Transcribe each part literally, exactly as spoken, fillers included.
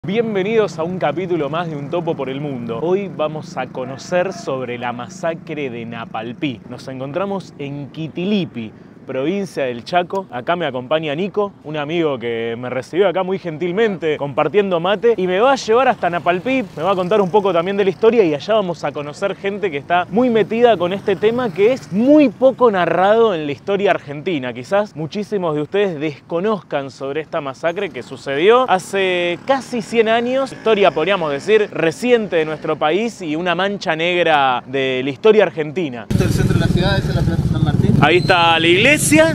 Bienvenidos a un capítulo más de Un Topo por el Mundo. Hoy vamos a conocer sobre la masacre de Napalpí. Nos encontramos en Quitilipi, provincia del Chaco. Acá me acompaña Nico, un amigo que me recibió acá muy gentilmente compartiendo mate y me va a llevar hasta Napalpí, me va a contar un poco también de la historia y allá vamos a conocer gente que está muy metida con este tema que es muy poco narrado en la historia argentina. Quizás muchísimos de ustedes desconozcan sobre esta masacre que sucedió hace casi cien años, historia podríamos decir reciente de nuestro país y una mancha negra de la historia argentina. Este es el centro de la ciudad, esa es la Plaza San Martín. Ahí está la iglesia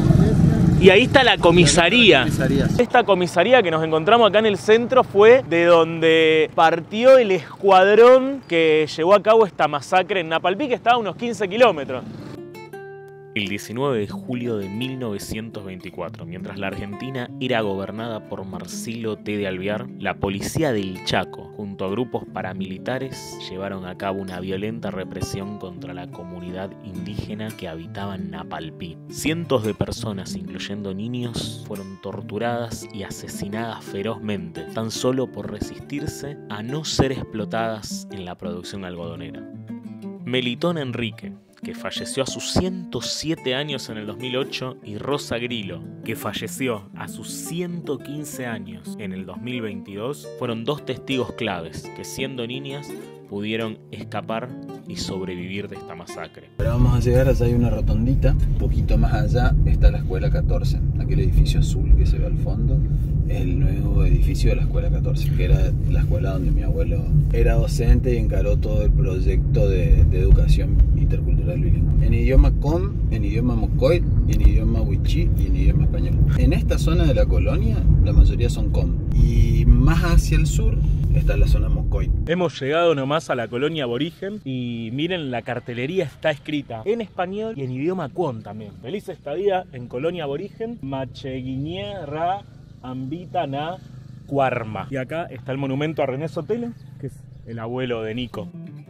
y ahí está la comisaría. Esta comisaría que nos encontramos acá en el centro fue de donde partió el escuadrón que llevó a cabo esta masacre en Napalpí, que estaba a unos quince kilómetros. El diecinueve de julio de mil novecientos veinticuatro, mientras la Argentina era gobernada por Marcelo T. de Alvear, la policía del Chaco, junto a grupos paramilitares, llevaron a cabo una violenta represión contra la comunidad indígena que habitaba en Napalpí. Cientos de personas, incluyendo niños, fueron torturadas y asesinadas ferozmente, tan solo por resistirse a no ser explotadas en la producción algodonera. Melitón Enrique, que falleció a sus ciento siete años en el dos mil ocho, y Rosa Grillo, que falleció a sus ciento quince años en el dos mil veintidós, fueron dos testigos claves que, siendo niñas, pudieron escapar y sobrevivir de esta masacre. Ahora vamos a llegar, allá hay una rotondita, un poquito más allá está la escuela catorce, aquel edificio azul que se ve al fondo, es el nuevo edificio de la escuela catorce, que era la escuela donde mi abuelo era docente y encaró todo el proyecto de, de educación intercultural bilingüe. En idioma com, en idioma mocoit, en idioma wichí y en idioma español. En esta zona de la colonia, la mayoría son com. Y más hacia el sur está la zona mocoit. Hemos llegado nomás a la colonia aborigen y miren, la cartelería está escrita en español y en idioma cuon también. Feliz estadía en colonia aborigen, Macheguiñé Ra Ambita Na Cuarma. Y acá está el monumento a René Sotelo, que es el abuelo de Nico.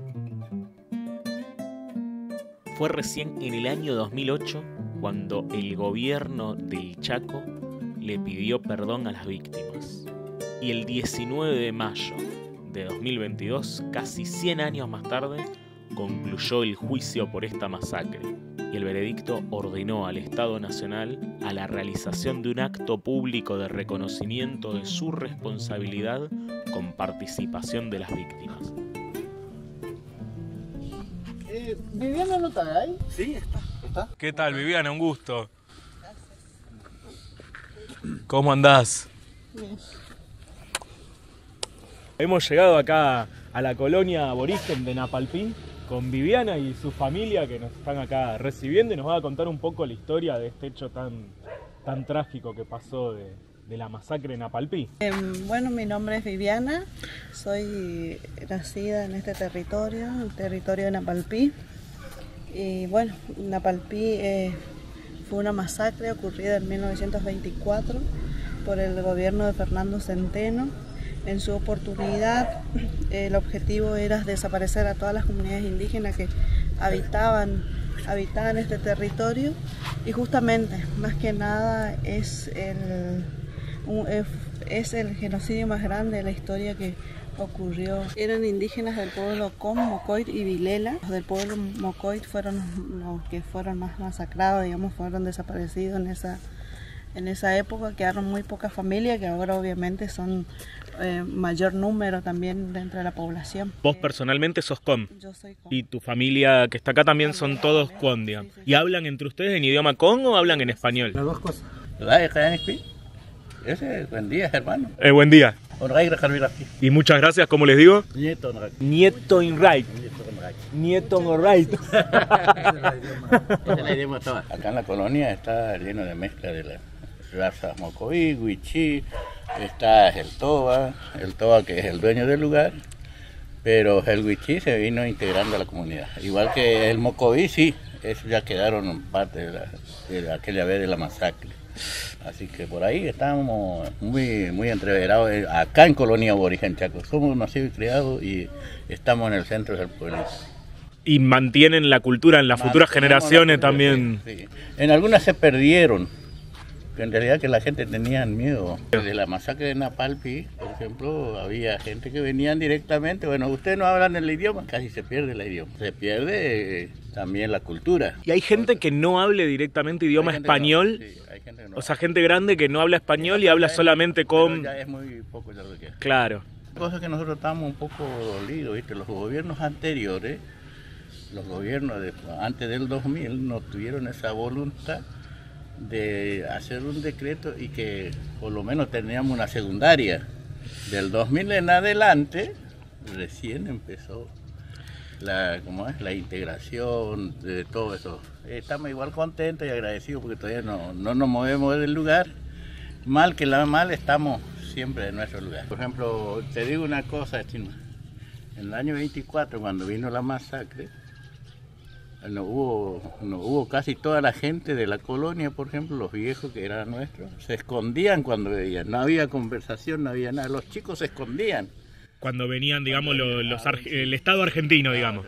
Fue recién en el año dos mil ocho cuando el gobierno del Chaco le pidió perdón a las víctimas. Y el diecinueve de mayo de dos mil veintidós, casi cien años más tarde, concluyó el juicio por esta masacre. Y el veredicto ordenó al Estado Nacional a la realización de un acto público de reconocimiento de su responsabilidad con participación de las víctimas. Eh, ¿Viviana no está ahí? Sí, está. ¿Está? ¿Qué tal, Viviana? Un gusto. ¿Cómo andás? Bien. Hemos llegado acá a la colonia aborigen de Napalpí con Viviana y su familia que nos están acá recibiendo y nos va a contar un poco la historia de este hecho tan, tan trágico que pasó de, de la masacre en Napalpí. Eh, bueno, mi nombre es Viviana, soy nacida en este territorio, el territorio de Napalpí. Y bueno, Napalpí eh, fue una masacre ocurrida en mil novecientos veinticuatro por el gobierno de Fernando Centeno. En su oportunidad, el objetivo era desaparecer a todas las comunidades indígenas que habitaban, habitaban este territorio, y justamente, más que nada, es el, es el genocidio más grande de la historia que ocurrió. Eran indígenas del pueblo com, mocoit y vilela. Los del pueblo mocoit fueron los que fueron más masacrados, digamos, fueron desaparecidos en esa En esa época. Quedaron muy pocas familias que ahora obviamente son eh, mayor número también dentro de la población. Vos personalmente sos com. Yo soy com. Y tu familia que está acá también son todos com, digamos. Sí, sí, ¿Y hablan entre ustedes en idioma com o hablan en español? Las dos cosas. Ese, buen día, hermano. Eh, buen día. Y Y muchas gracias, ¿cómo les digo? Nieto, Nieto in right. Nieto in right. acá en la colonia está lleno de mezcla de las razas mocoí, wichí, está el toba, el toba que es el dueño del lugar, pero el wichí se vino integrando a la comunidad. Igual que el mocoí, sí, esos ya quedaron parte de, la, de aquella vez de la masacre. Así que por ahí estamos muy, muy entreverados acá en Colonia Aborigen Chaco. Somos nacidos y criados y estamos en el centro del pueblo. Y mantienen la cultura en las futuras generaciones también. Sí. En algunas se perdieron, que en realidad que la gente tenía miedo. Desde la masacre de Napalpí, por ejemplo, había gente que venían directamente, bueno, ustedes no hablan el idioma, casi se pierde el idioma, se pierde eh, también la cultura. ¿Y hay gente que no hable directamente idioma español? No, sí, hay gente que no. O sea, gente grande que no habla español y habla es, solamente con... Ya es muy poco ya lo que es. Claro. Cosa que nosotros estamos un poco dolidos, ¿viste? Los gobiernos anteriores, los gobiernos de, antes del dos mil, no tuvieron esa voluntad de hacer un decreto y que por lo menos teníamos una secundaria. Del dos mil en adelante recién empezó la, ¿cómo es? La integración de todo eso. Estamos igual contentos y agradecidos porque todavía no, no nos movemos del lugar. Mal que la mal estamos siempre en nuestro lugar. Por ejemplo, te digo una cosa, Chino. En el año veinticuatro, cuando vino la masacre, No hubo, no hubo casi toda la gente de la colonia, por ejemplo, los viejos que eran nuestros, se escondían cuando veían, no había conversación, no había nada, los chicos se escondían. Cuando venían, digamos, los, los el Estado argentino, digamos.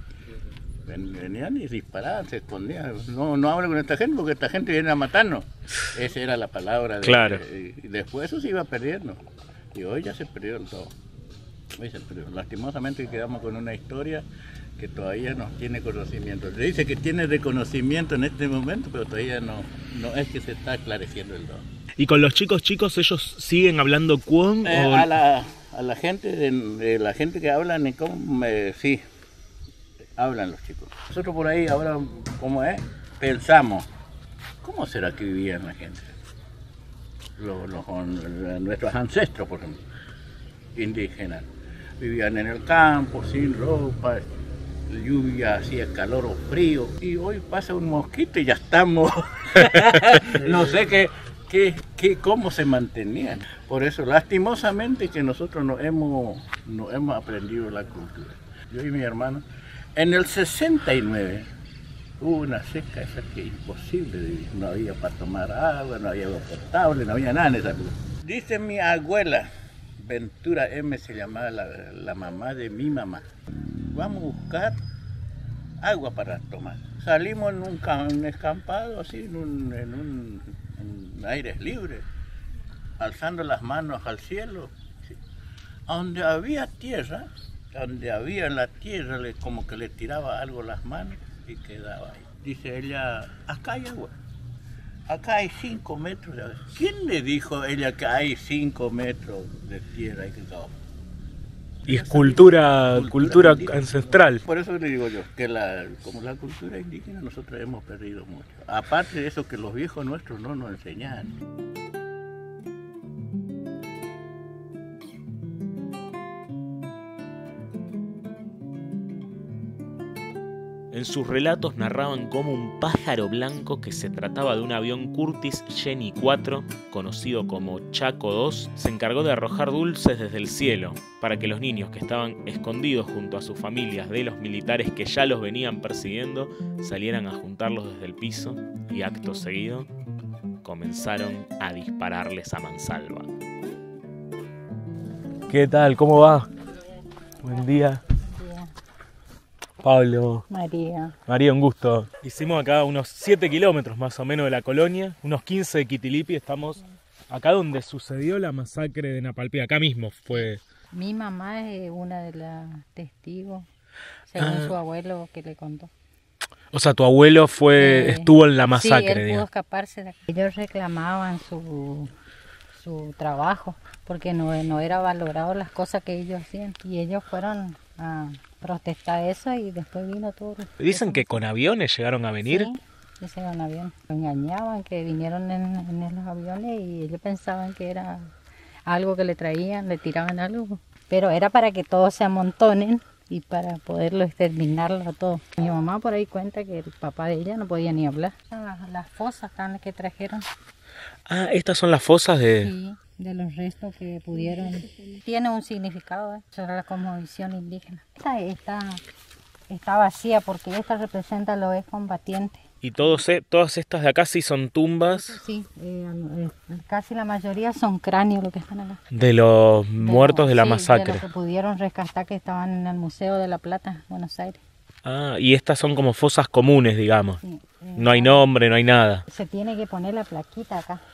Venían y disparaban, se escondían, no, no hablen con esta gente porque esta gente viene a matarnos. Esa era la palabra. De, claro. Y después eso se iba perdiendo, y hoy ya se perdió todo. Hoy se perdió. Lastimosamente quedamos con una historia que todavía no tiene conocimiento. Le dice que tiene reconocimiento en este momento, pero todavía no, no es que se está esclareciendo el todo. ¿Y con los chicos chicos ellos siguen hablando cuón? Eh, o... a, la, a la gente de, de la gente que hablan en cómo, eh, sí, hablan los chicos. Nosotros por ahí ahora, ¿cómo es? Pensamos, ¿cómo será que vivían la gente? Los, los, nuestros ancestros, por ejemplo, indígenas, vivían en el campo, sin ropa, lluvia, hacía calor o frío, y hoy pasa un mosquito y ya estamos, no sé qué, qué, qué, cómo se mantenían. Por eso, lastimosamente, que nosotros no hemos, no hemos aprendido la cultura. Yo y mi hermano, en el sesenta y nueve, hubo una seca esa que imposible de vivir. No había para tomar agua, no había agua potable, no había nada en esa cosa. Dice mi abuela, Ventura M se llamaba la, la mamá de mi mamá. Vamos a buscar agua para tomar. Salimos en un, un escampado, así, en un, en un en aire libre, alzando las manos al cielo. ¿Sí? Donde había tierra, donde había en la tierra, le, como que le tiraba algo las manos y quedaba ahí. Dice ella, acá hay agua. Acá hay cinco metros de agua. ¿Quién le dijo a ella que hay cinco metros de tierra y que todo? Y es cultura, cultura, cultura ancestral. Por eso le digo yo, que la, como la cultura indígena nosotros hemos perdido mucho. Aparte de eso que los viejos nuestros no nos enseñaban. En sus relatos narraban cómo un pájaro blanco que se trataba de un avión Curtiss Jenny cuatro, conocido como Chaco dos, se encargó de arrojar dulces desde el cielo para que los niños que estaban escondidos junto a sus familias de los militares que ya los venían persiguiendo salieran a juntarlos desde el piso y acto seguido comenzaron a dispararles a mansalva. ¿Qué tal? ¿Cómo va? Buen día. Pablo. María. María, un gusto. Hicimos acá unos siete kilómetros más o menos de la colonia, unos quince de Quitilipi. Estamos acá donde sucedió la masacre de Napalpí. Acá mismo fue. Mi mamá es una de las testigos, según ah. su abuelo que le contó. O sea, tu abuelo fue eh, estuvo en la masacre. Sí, él digamos. pudo escaparse de aquí. Ellos reclamaban su, su trabajo, porque no, no era valorado las cosas que ellos hacían. Y ellos fueron a protestar eso y después vino todo. Dicen que con aviones llegaron a venir. Sí, dicen con aviones. Lo engañaban, que vinieron en, en los aviones y ellos pensaban que era algo que le traían, le tiraban algo. Pero era para que todos se amontonen y para poderlo exterminarlo a todos. Mi mamá por ahí cuenta que el papá de ella no podía ni hablar. Las, las fosas tan que trajeron. Ah, estas son las fosas de... Sí, de los restos que pudieron. Tiene un significado, ¿eh? Sobre la cosmovisión indígena. Esta está, está vacía porque esta representa a los excombatientes. Y todos, todas estas de acá sí son tumbas. Sí, eh, casi la mayoría son cráneos lo que están acá. De los muertos de, de la sí, masacre. De los que pudieron rescatar que estaban en el Museo de la Plata, Buenos Aires. Ah, y estas son como fosas comunes, digamos. Sí, eh, no hay nombre, no hay nada. Se tiene que poner la plaquita acá.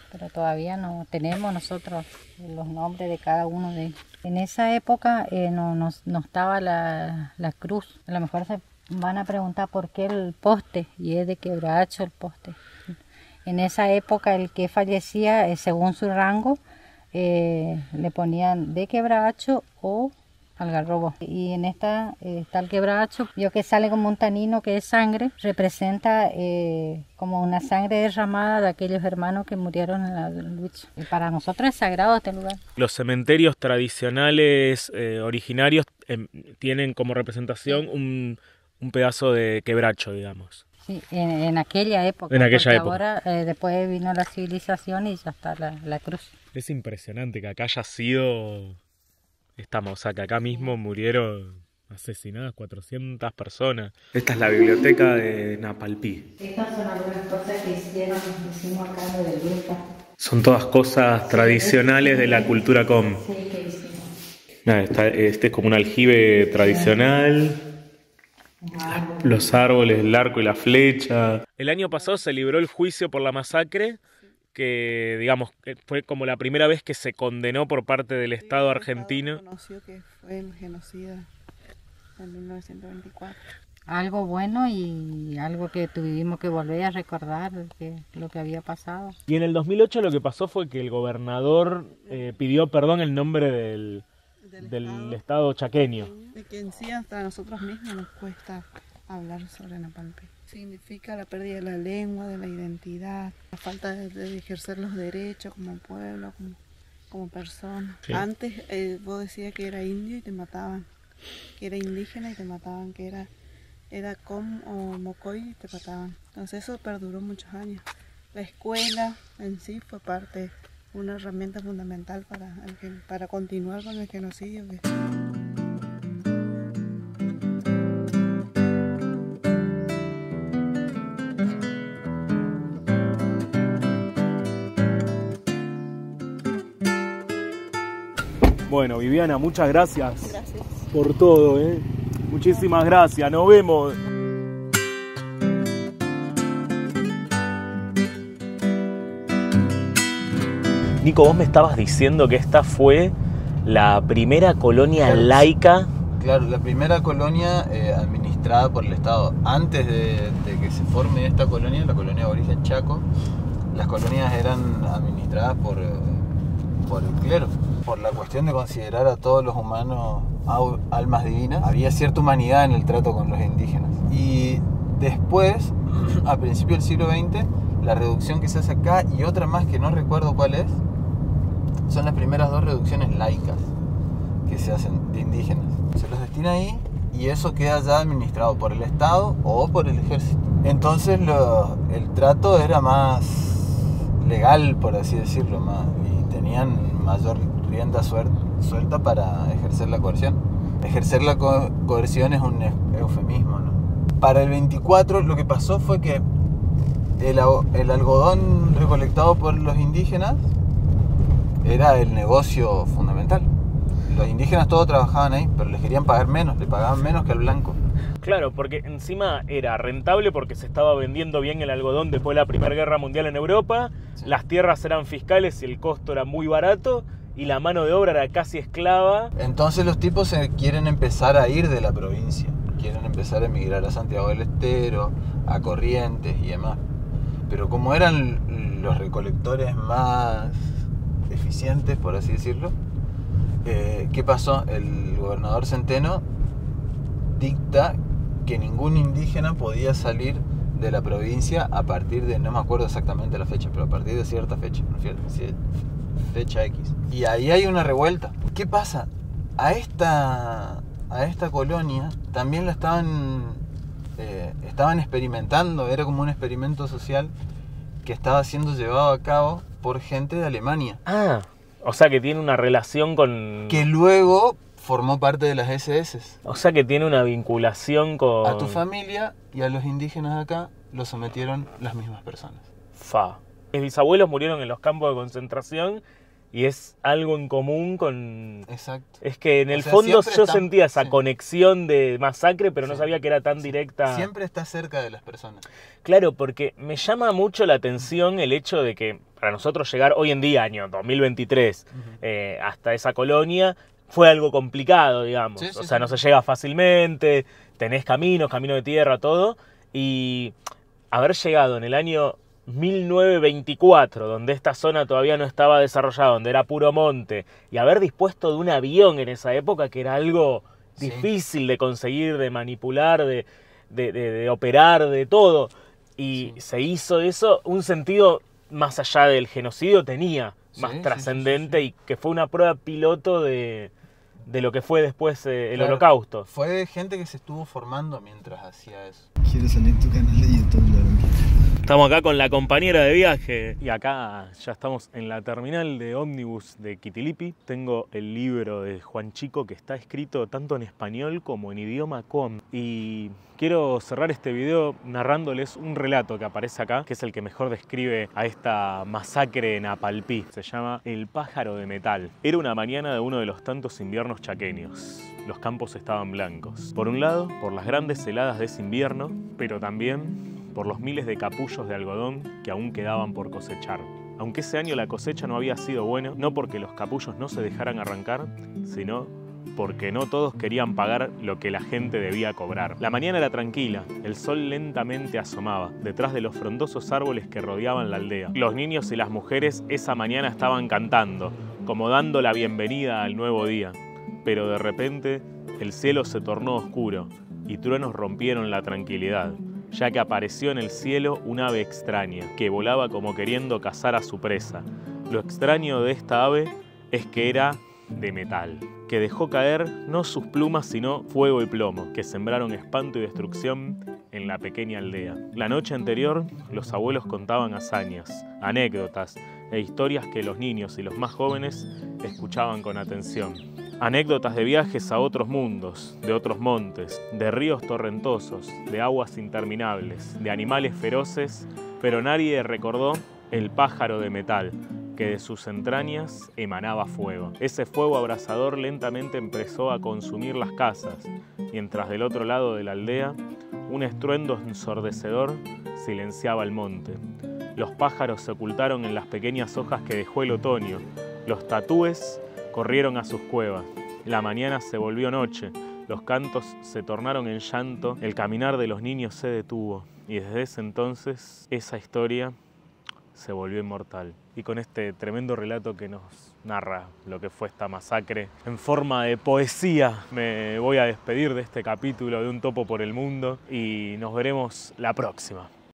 pero todavía no tenemos nosotros los nombres de cada uno de ellos. En esa época eh, no, no, no estaba la, la cruz. A lo mejor se van a preguntar por qué el poste, y es de quebracho el poste. En esa época el que fallecía, eh, según su rango, eh, le ponían de quebracho o algarrobo. Y en esta eh, está el quebracho, yo que sale como un tanino que es sangre, representa eh, como una sangre derramada de aquellos hermanos que murieron en la lucha. Y para nosotros es sagrado este lugar. Los cementerios tradicionales eh, originarios eh, tienen como representación un, un pedazo de quebracho, digamos. Sí, en, en aquella época. En aquella época. Ahora eh, después vino la civilización y ya está la, la cruz. Es impresionante que acá haya sido... Estamos, o sea, que acá mismo murieron asesinadas cuatrocientas personas. Esta es la biblioteca de Napalpí. Estas son algunas cosas que hicieron, hicimos acá en el grupo. Son todas cosas tradicionales de la cultura com. Sí, que hicimos. Nada, está, este es como un aljibe tradicional. Las, los árboles, el arco y la flecha. El año pasado se libró el juicio por la masacre, que digamos fue como la primera vez que se condenó por parte del Estado argentino. El Estado reconoció que fue el genocida en mil novecientos veinticuatro. Algo bueno y algo que tuvimos que volver a recordar, que, lo que había pasado. Y en el dos mil ocho lo que pasó fue que el gobernador eh, pidió perdón en nombre del, del, del estado, estado chaqueño. De que en sí hasta a nosotros mismos nos cuesta hablar sobre Napalpí. Significa la pérdida de la lengua, de la identidad, la falta de, de ejercer los derechos como pueblo, como, como persona. Sí. Antes eh, vos decías que era indio y te mataban, que era indígena y te mataban, que era, era com o mocoy y te mataban. Entonces eso perduró muchos años. La escuela en sí fue parte, una herramienta fundamental para, el, para continuar con el genocidio. Que... Bueno, Viviana, muchas gracias, gracias. por todo, ¿eh? Muchísimas gracias, nos vemos. Nico, vos me estabas diciendo que esta fue la primera colonia claro, laica. Claro, la primera colonia eh, administrada por el Estado. Antes de, de que se forme esta colonia, la colonia de origen Chaco, las colonias eran administradas por, eh, por el clero. Por la cuestión de considerar a todos los humanos almas divinas, había cierta humanidad en el trato con los indígenas. Y después, a principios del siglo veinte, la reducción que se hace acá y otra más que no recuerdo cuál es, son las primeras dos reducciones laicas que se hacen de indígenas. Se los destina ahí y eso queda ya administrado por el Estado o por el ejército. Entonces lo, el trato era más legal, por así decirlo, más, y tenían mayor rienda suelta para ejercer la coerción. Ejercer la co coerción es un eufemismo, ¿no? Para el veinticuatro lo que pasó fue que el, el algodón recolectado por los indígenas era el negocio fundamental. Los indígenas todos trabajaban ahí, pero les querían pagar menos, le pagaban menos que al blanco. Claro, porque encima era rentable porque se estaba vendiendo bien el algodón después de la Primera Guerra Mundial en Europa, sí. Las tierras eran fiscales y el costo era muy barato y la mano de obra era casi esclava. Entonces los tipos se quieren empezar a ir de la provincia, quieren empezar a emigrar a Santiago del Estero, a Corrientes y demás. Pero como eran los recolectores más eficientes, por así decirlo, eh, ¿qué pasó? El gobernador Centeno dicta que ningún indígena podía salir de la provincia a partir de, no me acuerdo exactamente la fecha, pero a partir de cierta fecha, fecha X. Y ahí hay una revuelta. ¿Qué pasa? A esta, a esta colonia también la estaban, eh, estaban experimentando, era como un experimento social que estaba siendo llevado a cabo por gente de Alemania. Ah, o sea que tiene una relación con... Que luego formó parte de las S S. O sea que tiene una vinculación con... A tu familia y a los indígenas de acá los sometieron las mismas personas. Fa. Mis bisabuelos murieron en los campos de concentración Y es algo en común con... Exacto. Es que en el O sea, fondo yo siempre están- sentía esa sí. conexión de masacre, pero no Sí. sabía que era tan directa. Siempre está cerca de las personas. Claro, porque me llama mucho la atención el hecho de que para nosotros llegar hoy en día, año dos mil veintitrés, Ujú. eh, hasta esa colonia, fue algo complicado, digamos. Sí, sí, o sea, sí. no se llega fácilmente, tenés caminos, camino de tierra, todo. Y haber llegado en el año mil novecientos veinticuatro, donde esta zona todavía no estaba desarrollada, donde era puro monte, y haber dispuesto de un avión en esa época, que era algo Sí. difícil de conseguir, de manipular, de, de, de- de operar, de todo. Y Sí. se hizo eso, un sentido más allá del genocidio tenía, Sí, más sí, sí, trascendente, sí, sí. y que fue una prueba piloto de, de lo que fue después eh, el Claro. holocausto. Fue gente que se estuvo formando mientras hacía eso. Quiero salir en tu canal de YouTube, Laurita. Estamos acá con la compañera de viaje y acá ya estamos en la terminal de ómnibus de Quitilipi. Tengo el libro de Juan Chico que está escrito tanto en español como en idioma com. Y quiero cerrar este video narrándoles un relato que aparece acá, que es el que mejor describe a esta masacre en Apalpí. Se llama El pájaro de metal. Era una mañana de uno de los tantos inviernos chaqueños. Los campos estaban blancos. Por un lado, por las grandes heladas de ese invierno, pero también por los miles de capullos de algodón que aún quedaban por cosechar. Aunque ese año la cosecha no había sido buena, no porque los capullos no se dejaran arrancar, sino porque no todos querían pagar lo que la gente debía cobrar. La mañana era tranquila, el sol lentamente asomaba detrás de los frondosos árboles que rodeaban la aldea. Los niños y las mujeres esa mañana estaban cantando, como dando la bienvenida al nuevo día. Pero de repente el cielo se tornó oscuro y truenos rompieron la tranquilidad, ya que apareció en el cielo un ave extraña, que volaba como queriendo cazar a su presa. Lo extraño de esta ave es que era de metal, que dejó caer no sus plumas sino fuego y plomo, que sembraron espanto y destrucción en la pequeña aldea. La noche anterior, los abuelos contaban hazañas, anécdotas e historias que los niños y los más jóvenes escuchaban con atención. Anécdotas de viajes a otros mundos, de otros montes, de ríos torrentosos, de aguas interminables, de animales feroces, pero nadie recordó el pájaro de metal, que de sus entrañas emanaba fuego. Ese fuego abrasador lentamente empezó a consumir las casas, mientras del otro lado de la aldea, un estruendo ensordecedor silenciaba el monte. Los pájaros se ocultaron en las pequeñas hojas que dejó el otoño. Los tatúes corrieron a sus cuevas. La mañana se volvió noche. Los cantos se tornaron en llanto. El caminar de los niños se detuvo. Y desde ese entonces, esa historia se volvió inmortal. Y con este tremendo relato que nos narra lo que fue esta masacre, en forma de poesía, me voy a despedir de este capítulo de Un Topo por el Mundo y nos veremos la próxima.